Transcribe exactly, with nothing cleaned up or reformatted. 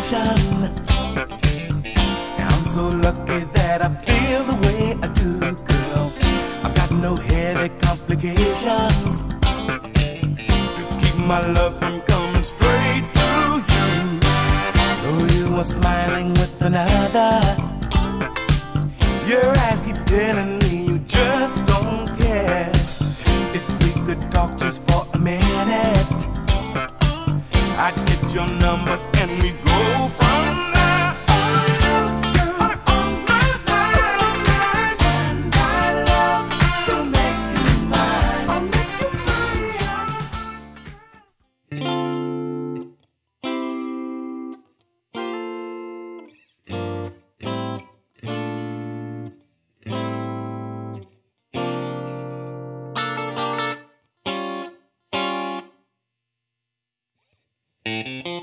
sensation. I'm so lucky that I feel the way I do, girl. I've got no headache complications to keep my love from coming straight to you. Though you are smiling with another, your eyes keep telling me you just don't care. If we could talk just for a minute, I'd get your number and we'd go from there. Oh, you, girl, are on my mind, and I love to make you mine. I'll make you mine.